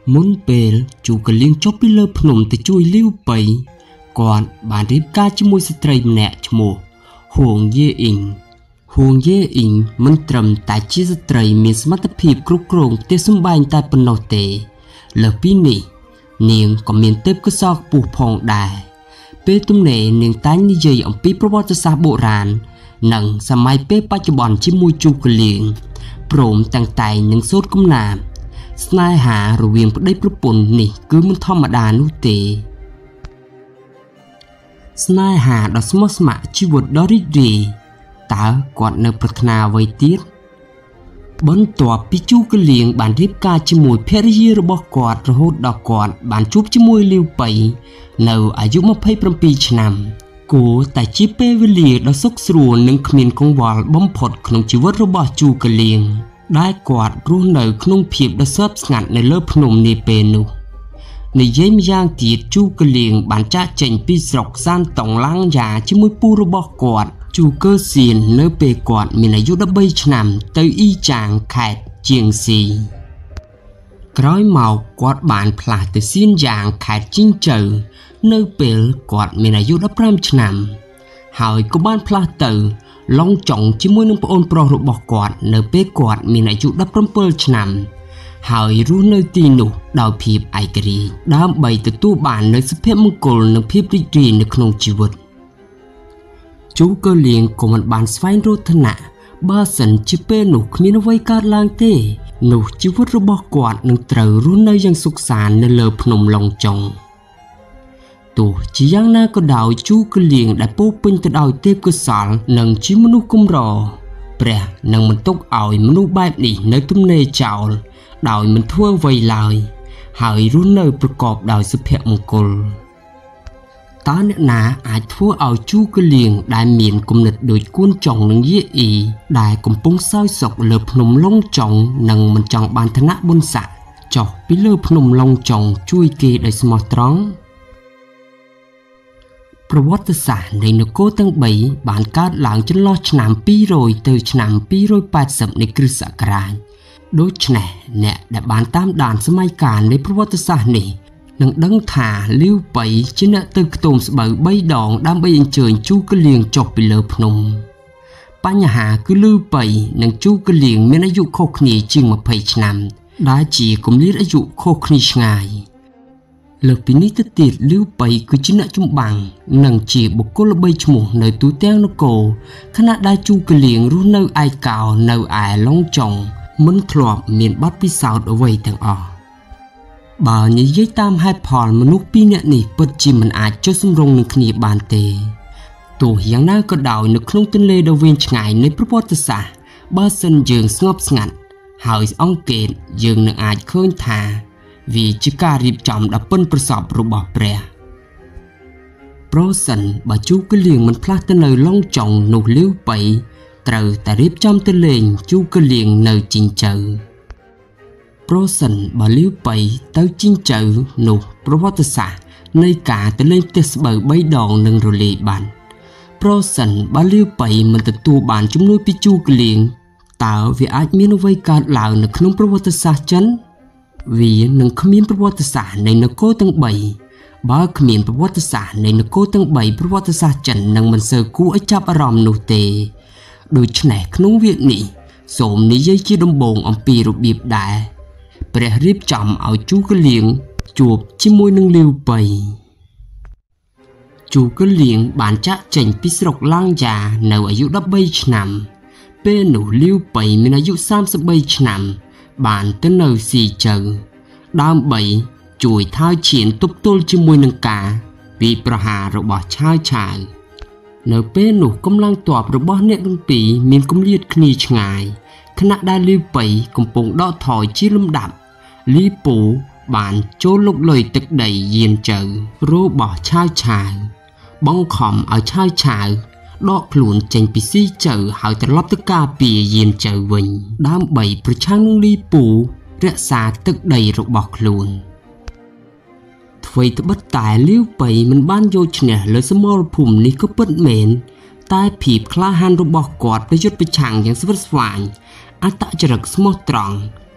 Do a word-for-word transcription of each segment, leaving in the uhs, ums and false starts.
មុនពេលជូកលៀងចុះពីលើភ្នំទៅជួយលីវប៉ៃគាត់បានរៀបការជាមួយស្ត្រីម្នាក់ឈ្មោះហួងយេអ៊ីងហួងយេអ៊ីងមិនត្រឹមតែជាស្ត្រីមានសមត្ថភាពគ្រប់គ្រងផ្ទះសម្បែងតែប៉ុណ្ណោះទេលើសពីនេះនាងក៏មានទេពកោសល្យខ្ពស់ផងដែរពេលទំនេរនាងតែងនិយាយអំពីប្រវត្តិសាស្ត្របុរាណនិងសម័យពេលបច្ចុប្បន្នជាមួយជូកលៀងព្រមទាំងតែងនឹងសូត្រកំណាព្យស្នេហារវាងប្តីប្រពន្ធនេះគឺមិនធម្មតានោះទេស្នេហាដ៏ស្មោះស្ម័គ្រជីវិតដ៏រីករាយតើគាត់នៅប្រាថ្នាអ្វីទៀតបន្ទាប់ពីជូកលៀងបានរៀបការជាមួយភរិយារបស់គាត់រហូតដល់គាត់បានជួបជាមួយលីវប៉ៃនៅអាយុម្ភៃប្រាំពីរឆ្នាំគួរតែជាពេលវេលាដ៏សុខស្រួលនិងគ្មានកង្វល់បំផុតក្នុងជីវិតរបស់ជូកលៀងដែលគាត់រស់នៅក្នុងភាពដ៏ស្ងប់ស្ងាត់នៅលើភ្នំនាពេលនោះនិយាយម្យ៉ាងទៀតជូកលៀងបានចាកចេញពីស្រុកសានតុងឡាងយ៉ាជាមួយពូរបស់គាត់ជូកើសៀននៅពេលគាត់មានអាយុដប់បីឆ្នាំទៅអ៊ីចាងខេត្តជាងស៊ីក្រោយមកគាត់បានផ្លាស់ទៅសៀនយ៉ាងខេត្តជីងជើនៅពេលគាត់មានអាយុដប់ប្រាំឆ្នាំហើយក៏បានផ្លាស់ទៅឡុងចុងជាមួយនឹងប្អូនប្រុសរបស់គាត់នៅពេលគាត់មានអាយុដប់ប្រាំពីរឆ្នាំហើយរស់នៅទីនោះដោយភាពឯករាជ្យដើម្បីទទួលបាននូវសុភមង្គលនិងភាពរីករាយនៅក្នុងជីវិតជូកលៀងក៏មិនបានស្វែងរកឋានៈបើសិនជាពេលនោះគ្មានអ្វីកើតឡើងទេនោះជីវិតរបស់គាត់នឹងត្រូវរស់នៅយ៉ាងសុខសាន្តនៅលើភ្នំឡុងចុងទោះជាយ៉ាងណាក៏ដោយជូកលៀងដែលពោពេញទៅដោយទេពកោសល្យនិងជាមនុស្សកម្រព្រះនឹងមិនទុកឲ្យមនុស្សបែបនេះនៅទំនេរចោលដោយមិនធ្វើអ្វីឡើយហើយរស់នៅប្រកបដោយសុភមង្គលតើអ្នកណាអាចធ្វើឲ្យជូកលៀងដែលមានគំនិតដូចគួនចុងនិងយេអ៊ីដែលកំពុងសោយសុខលើភ្នំឡុងចុងនិងមិនចង់បានឋានៈបុណ្យស័ក្តិចុះពីលើភ្នំឡុងចុងជួយគេដោយស្មោះត្រង់ប្រវត្តិសាស្ត្រនៃនគរទាំងបីបានកើតឡើងចន្លោះឆ្នាំពីររយទៅឆ្នាំពីររយប៉ែតសិបនៃគ្រិស្តសករាជដូច្នេះអ្នកដែលបានតាមដានសម័យកាលនៃប្រវត្តិសាស្ត្រនេះនឹងដឹងថាលីវប៉ៃជាអ្នកទៅខ្ទមស្បូវបីដងដើម្បីអញ្ជើញជូកលៀងចុះពីលើភ្នំបញ្ហាគឺលីវប៉ៃនិងជូកលៀងមានអាយុខុសគ្នាជាងម្ភៃឆ្នាំដែលជាគម្លាតអាយុខុសគ្នាឆ្ងាយលើពីនេះទៅទៀតលីវប៉ៃគឺជាអ្នកចម្បាំងនិងជាបុគ្គលល្បីឈ្មោះនៅទូទាំងនគរខណៈដែលជូកលៀងរស់នៅឯកោនៅឯឡុងចុងមិនធ្លាប់មានបទពិសោធន៍អ្វីទាំងអស់បើនិយាយតាមហេតុផលមនុស្សពីរនាក់នេះពិតជាមិនអាចចុះសម្រុងនឹងគ្នាបានទេទោះយ៉ាងណាក៏ដោយនៅក្នុងទន្លេដ៏វែងឆ្ងាយនៃប្រវត្តិសាស្ត្របើសិនយើងស្ងប់ស្ងាត់ហើយអង្កេតយើងនឹងអាចឃើញថាវាជាការរៀបចំដ៏ប៉ិនប្រសប់របស់ព្រះប្រសិនបើជូកលៀងមិនផ្លាស់ទៅនៅឡុងចុងនោះលីវប៉ៃត្រូវតែរៀបចំទៅលេងជូកលៀងនៅជីងជើប្រសិនបើលីវប៉ៃទៅជីងជើនោះប្រវត្តិសាស្ត្រនៃការទៅលេងផ្ទះស្បូវបីដងនឹងរលាយបាត់ប្រសិនបើលីវប៉ៃមិនទទួលបានជំនួយពីជូកលៀងតើវាអាចមានអ្វីកើតឡើងនៅក្នុងប្រវត្តិសាស្ត្រចិនវានឹងគ្មានប្រវត្តិសាស្ត្រនៃនគរទាំងបីបើគ្មានប្រវត្តិសាស្ត្រនៃនគរទាំងបីប្រវត្តិសាស្ត្រចិននឹងមិនសូវគួរឲ្យចាប់អារម្មណ៍នោះទេដូច្នេះក្នុងវគ្គនេះសូមនិយាយជាដំបូងអំពីរបៀបដែរព្រះរៀបចំឲ្យជូកលៀងជួបជាមួយនឹងលីវប៉ៃជូកលៀងបានចាក់ចេញពីស្រុកឡាងយ៉ានៅអាយុដប់បីឆ្នាំពេលនោះលីវប៉ៃមានអាយុសាមសិបបីឆ្នាំបានទៅនៅស៊ីជើដើម្បីជួយថើឈានទប់ទល់ជាមួយនឹងការវាយប្រហាររបស់ឆាវឆាវនៅពេលនោះកម្លាំងទ័ពរបស់អ្នកទាំងពីរមានគម្លាតគ្នាឆ្ងាយខណៈដែលលីវប៉ៃកំពុងដកថយជាលំដាប់លីពូបានចូលលុកលុយទឹកដីយានជើរបស់ឆាវឆាវបង្ខំឲ្យឆាវឆាវដកខ្លួនចេញពីស៊ីជើហើយត្រឡប់ទៅការពារយានជើវិញដើម្បីប្រឆាំងនឹងលីពូរក្សាទឹកដីរបស់ខ្លួនថ្វីត្បិតតែលីវប៉ៃមិនបានយកឈ្នះលើសមរភូមិនេះក៏ពិតមែនតែភាពក្លាហានរបស់គាត់ប្រយុទ្ធប្រឆាំងយ៉ាងស្វិតស្វាញអត្តចរិតស្មោះត្រង់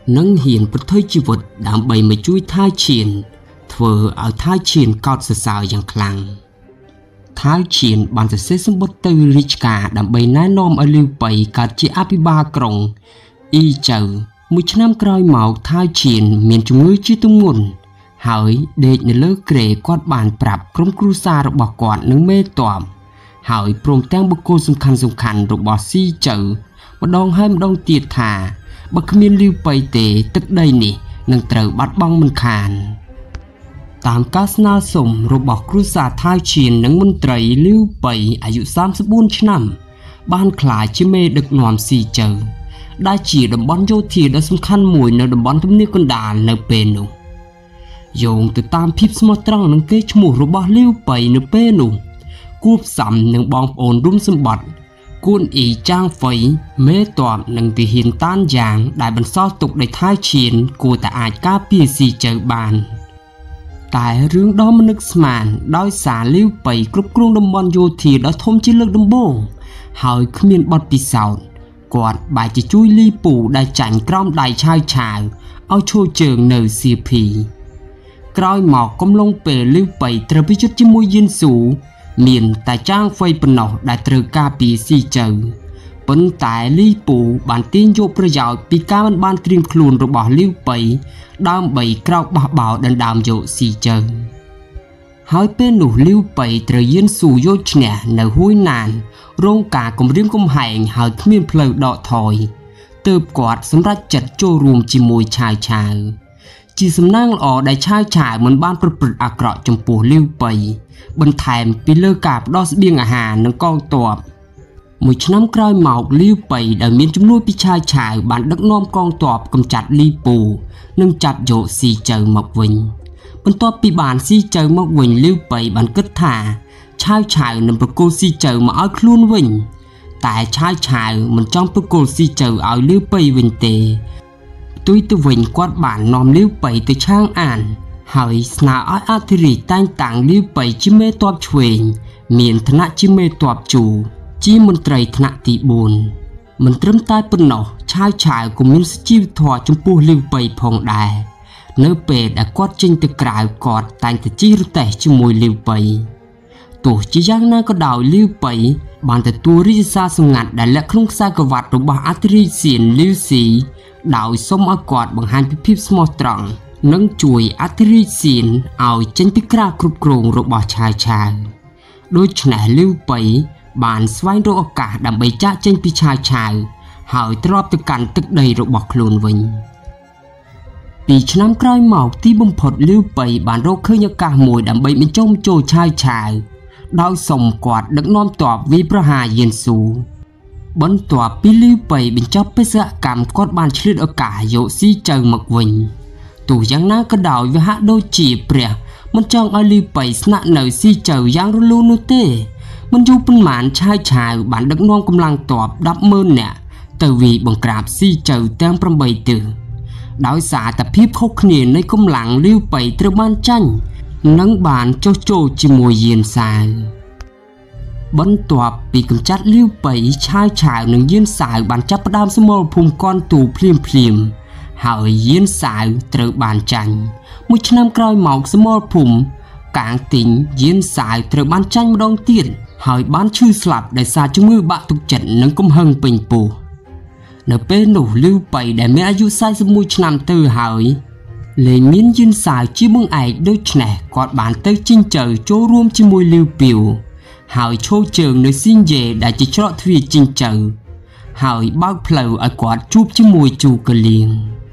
នឹងហ៊ានប្រថុយជីវិតដើម្បីមកជួយថៅឈៀនធ្វើឲ្យថៅឈៀនកោតសរសើរយ៉ាងខ្លាំងថៅឈៀនបានសរសេរសម្បត្តិទៅរាជការដើម្បីណែនាំឲ្យលីវប៉ៃកើតជាអភិបាលក្រុងអ៊ីចៅមួយឆ្នាំក្រោយមកថៅឈៀនមានជំងឺជាទម្ងន់ហើយដេកនៅលើគ្រែគាត់បានប្រាប់ក្រុមគ្រួសាររបស់គាត់និងមេតបហើយព្រមទាំងបុគ្គលសំខាន់សំខាន់របស់ស៊ីចៅម្ដងហើយម្ដងទៀតថាបើគ្មានលីវប៉ៃទេទឹកដីនេះនឹងត្រូវបាត់បង់មិនខានតាមការស្នើសុំរបស់គ្រួសារថៅឈៀននិងមន្ត្រីលីវប៉ៃអាយុសាមសិបបួនឆ្នាំបានក្លាយជាមេដឹកនាំស៊ីចៅដែលជាតំបន់យោធាដ៏សំខាន់មួយនៅតំបន់ទំនាបកណ្ដាលនៅពេលនោះយោងទៅតាមភាពស្មោះត្រង់និងកេរ្តិ៍ឈ្មោះរបស់លីវប៉ៃនៅពេលនោះគួបផ្សំនឹងបងប្អូនរួមសម្បត្តិគួនអ៊ីចាងហ្វៃមេតបនិងទាហានតានយ៉ាងដែលបន្សល់ទុកដោយថៅឈៀនគួរតែអាចការពារស៊ីចៅបានតែរឿងដ៏មិននឹកស្មានដោយសារលីវប៉ៃគ្រប់គ្រងតំបន់យោធាដ៏ធំជាលើកដំបូងហើយគ្មានបទពិសោធន៍គាត់បែរជាជួយលីពូដែលចាញ់ក្រោមដៃឆាវឆាវឲ្យឈរជើងនៅសៀភីក្រោយមកកំឡុងពេលលីវប៉ៃត្រូវប្រយុទ្ធជាមួយយៀនស៊ូមានតែចាងហ្វៃប៉ុណ្ណោះដែលត្រូវការពារស៊ីចៅប៉ុន្តែលីពូបានទាញយកប្រយោជន៍ពីការមិនបានត្រៀមខ្លួនរបស់លីវប៉ៃដើម្បីក្រោកបះបោរដណ្ដើមយកស៊ីចៅហើយពេលនោះលីវប៉ៃត្រូវយៀនស៊ូយកឈ្នះនៅហួយណានរងការគំរាមកំហែងហើយគ្មានផ្លូវដកថយទើបគាត់សម្រេចចិត្តចូលរួមជាមួយឆាវឆាវជាសំណាងល្អដែលឆាវឆាវមិនបានប្រព្រឹត្តអាក្រក់ចំពោះលីវប៉ៃបន្ថែមពីលើការផ្ដល់ស្បៀងអាហារនិងកងទ័ពមួយឆ្នាំក្រោយមកលីវប៉ៃដែលមានជំនួយពីឆាវឆាវបានដឹកនាំកងទ័ពកម្ចាត់លីពូនិងចាប់យកស៊ីចៅមកវិញបន្ទាប់ពីបានស៊ីចៅមកវិញលីវប៉ៃបានគិតថាឆាវឆាវនឹងប្រគល់ស៊ីចៅមកឲ្យខ្លួនវិញតែឆាវឆាវមិនចង់ប្រគល់ស៊ីចៅឲ្យលីវប៉ៃវិញទេផ្ទុយទៅវិញគាត់បាននាំលីវប៉ៃទៅឆាងអានហើយស្នើឲ្យអធិរាជតែងតាំងលីវប៉ៃជាមេទ័ពឆ្វេងមានឋានៈជាមេទ័ពជូជាមន្ត្រីថ្នាក់ទីបួនមិនត្រឹមតែប៉ុណ្ណោះឆាវឆាវក៏មានសុជីវធម៌ចំពោះលីវប៉ៃផងដែរនៅពេលដែលគាត់ចេញទៅក្រៅគាត់តែងតែជិះរទេះជាមួយលីវប៉ៃទោះជាយ៉ាងណាក៏ដោយលីវប៉ៃបានទទួលរាជសារសម្ងាត់ដែលលាក់ក្នុងខ្សែក្រវ៉ាត់របស់អធិរាជសៀនលីវស៊ីដោយសុំឲ្យគាត់បង្ហាញពីភាពស្មោះត្រង់និងជួយអធិរាជសៀនឲ្យចេញពីក្រៅគ្រប់គ្រងរបស់ឆាវឆាវដូច្នេះលីវប៉ៃបានស្វែងរកឱកាសដើម្បីចាកចេញពីឆាវឆាវហើយទ្រាំទៅកាន់ទឹកដីរបស់ខ្លួនវិញពីឆ្នាំក្រោយមកទីបំផុតលីវប៉ៃបានរកឃើញឱកាសមួយដើម្បីបញ្ចុះបញ្ចូលឆាវឆាវដោយសុំគាត់ដឹកនាំទ័ពវាយប្រហារយៀនស៊ូបន្ទាប់ពីលីវប៉ៃបញ្ចប់បេសកកម្មគាត់បានឆ្លៀតឱកាសយកស៊ីចៅមកវិញទោះយ៉ាងណាក៏ដោយវាហាក់ដូចជាព្រះមិនចង់ឲ្យលីវប៉ៃស្នាក់នៅស៊ីចៅយ៉ាងរលូននោះទេមិនយូរប៉ុន្មានឆាវឆាវបានដឹកនាំកម្លាំងទ័ព ដប់ម៉ឺន នាក់ទៅវាយបង្ក្រាបស៊ីចៅទាំងប្រាំបីទិសដោយសារតែភាពខុសគ្នានៃកម្លាំងលីវប៉ៃត្រូវបានចាញ់និងបានចុះចូលជាមួយយានសាវបន្ទាប់ពីកម្ចាត់លីវប៉ៃឆាវឆាវនិងយានសាវបានចាប់ផ្ដើមសមរភូមិកនទូភ្លាមភ្លាមហើយយានសាវត្រូវបានចាញ់មួយឆ្នាំក្រោយមកសមរភូមិកាងទីងយានសាវត្រូវបានចាញ់ម្ដងទៀតហើយបានឈឺស្លាប់ដោយសារជំងឺបាក់ទឹកចិត្តនិងកំហឹងពេញពោះនៅពេលនោះលីវប៉ៃដែលមានអាយុសែនសិបមួយឆ្នាំទៅហើយលែងមានយានសាវជាបង្អែកដូច្នេះគាត់បានទៅជិញ្ជើចូលរួមជាមួយលីវពីវហើយឈរជើងនៅស៊ីងយេដែលជាច្រកទ្វារជិញ្ជើហើយបើកផ្លូវឲ្យគាត់ជួបជាមួយជូកលៀង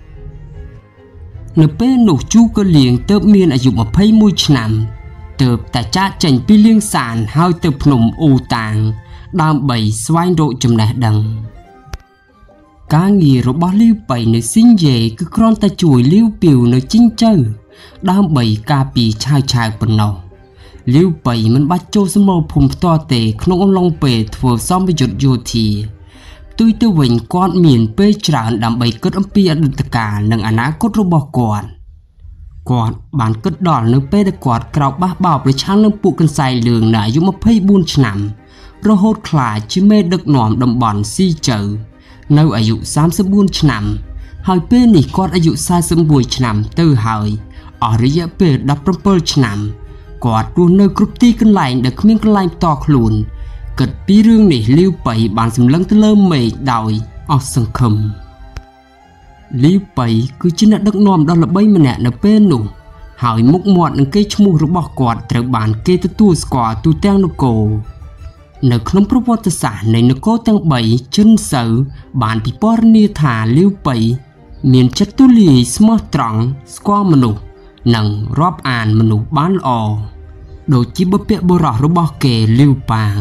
នៅពេលនោះជូកលៀងទើបមានអាយុម្ភៃមួយឆ្នាំទើបតែចាកចេញពីលៀងសានហើយទៅភ្នំអ៊ូតាងដើម្បីស្វែងរកចំណេះដឹងការងាររបស់លីវប៉ៃនៅស៊ីងយេគឺគ្រាន់តែជួយលីវពីវនៅជិញ្ជើដើម្បីការពារឆាវឆាវប៉ុណ្ណោះលីវប៉ៃមិនបាច់ចូលសមរភូមិផ្ទាល់ទេក្នុងអំឡុងពេលធ្វើសម្ពយុទ្ធយោធាផ្ទុយទៅវិញគាត់មានពេលច្រើនដើម្បីគិតអំពីអតីតកាលនិងអនាគតរបស់គាត់គាត់បានគិតដល់នៅពេលដែលគាត់ក្រោកបះបោរប្រឆាំងនឹងពួកកន្សែងលឿងនៅអាយុម្ភៃបួនឆ្នាំរហូតក្លាយជាមេដឹកនាំតំបន់ស៊ីចៅនៅអាយុសាមសិបបួនឆ្នាំហើយពេលនេះគាត់អាយុសែសិបមួយឆ្នាំទៅហើយអស់រយៈពេលដប់ប្រាំពីរឆ្នាំគាត់រស់នៅគ្រប់ទីកន្លែងដែលគ្មានកន្លែងផ្ទាល់ខ្លួនគិតពីរឿងនេះលាវប៉ៃបានសម្លឹងទៅលើមេឃដោយអស់សង្ឃឹមលាវប៉ៃគឺជាអ្នកដឹកនាំដ៏ល្បីម្នាក់នៅពេលនោះហើយមុខមាត់និងកេរ្តិ៍ឈ្មោះរបស់គាត់ត្រូវបានគេទទួលស្គាល់ទូទាំងនគរនៅក្នុងប្រវត្តិសាស្ត្រនៃនគរទាំងបីចិនសៅបានពិពណ៌នាថាលាវប៉ៃមានចិត្តទូលាយស្មោះត្រង់ស្គាល់មនុស្សនិងរាប់អានមនុស្សបានល្អដូចជាបុព្វបុរសរបស់គេលាវប៉ាង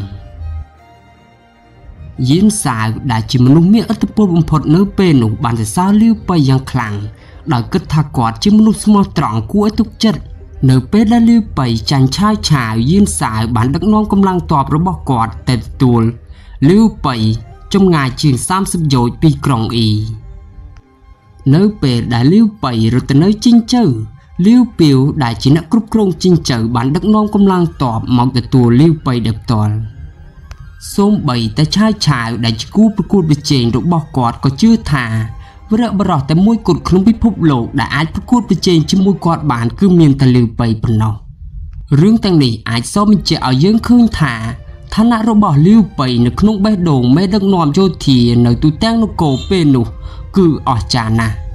យៀនសាវដែលជាមនុស្សមានឥទ្ធិពលបំផុតនៅពេលនោះបានសរសើរលាវប៉ៃយ៉ាងខ្លាំងដោយគិតថាគាត់ជាមនុស្សស្មោះត្រង់គួរឲ្យទុកចិត្តនៅពេលដែលលាវប៉ៃចាញ់ឆាវឆាវយៀនសាវបានដឹកនាំកម្លាំងទ័ពរបស់គាត់ទៅទទួលលាវប៉ៃចម្ងាយជាងសាមសិបយោជន៍ពីក្រុងអ៊ីនៅពេលដែលលាវប៉ៃរត់ទៅនៅជីងជើលាវពាវដែលជាអ្នកគ្រប់គ្រងជីងជើបានដឹកនាំកម្លាំងទ័ពមកទទួលលាវប៉ៃដោយផ្ទាល់សូម្បីតែឆាវឆាវដែលជាគូប្រកួតប្រជែងរបស់គាត់ក៏ជឿថាវីរបុរសតែមួយគត់ក្នុងពិភពលោកដែលអាចប្រកួតប្រជែងជាមួយគាត់បានគឺមានតែលាវប៉ៃប៉ុណ្ណោះរឿងទាំងនេះអាចសរបញ្ជាក់ឲ្យយើងឃើញថាឋានៈរបស់លាវប៉ៃនៅក្នុងបេះដូងមេដឹកនាំយោធានៅទូទាំងនគរពេលនោះគឺអស្ចារ្យណាស់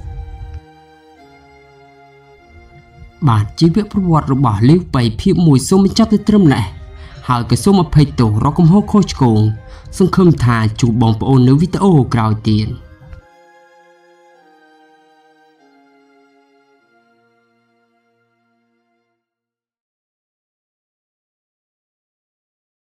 បាទជីវប្រវត្តិរបស់លាវប៉ៃភាពមួយសូមបញ្ចប់ទៅត្រឹមនេះហើយក៏សូមអភ័យទោសរកកំហុសខុសឆ្គងសង្ឃឹមថាជួបបងប្អូននៅវីដេអូក្រោយទៀត